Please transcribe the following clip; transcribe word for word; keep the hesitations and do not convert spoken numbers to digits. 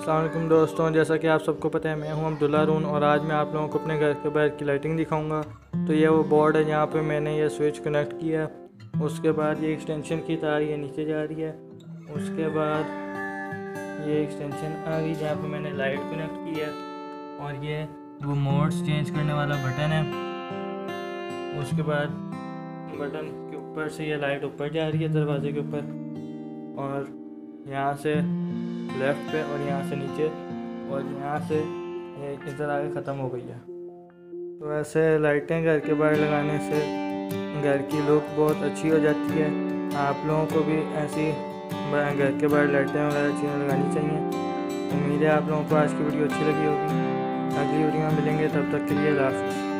अस्सलाम वालेकुम दोस्तों, जैसा कि आप सबको पता है मैं हूं अब्दुल्ला रून और आज मैं आप लोगों को अपने घर के बाहर की लाइटिंग दिखाऊंगा। तो ये वो बोर्ड है जहाँ पे मैंने ये स्विच कनेक्ट किया। उसके बाद ये एक्सटेंशन की तार ये नीचे जा रही है। उसके बाद ये एक्सटेंशन आ गई जहाँ पे मैंने लाइट कनेक्ट किया और ये वो मोड्स चेंज करने वाला बटन है। उसके बाद बटन के ऊपर से ये लाइट ऊपर जा रही है दरवाजे के ऊपर और यहाँ से लेफ़्ट पे और यहाँ से नीचे और यहाँ से इधर आगे ख़त्म हो गई है। तो ऐसे लाइटें घर के बाहर लगाने से घर की लुक बहुत अच्छी हो जाती है। आप लोगों को भी ऐसी घर के बाहर लाइटें वगैरह चीज़ें लगानी चाहिए। उम्मीद है आप लोगों को आज की वीडियो अच्छी लगी होगी। अगली वीडियो में मिलेंगे, तब तक के लिए अल्लाह हाफ़िज़।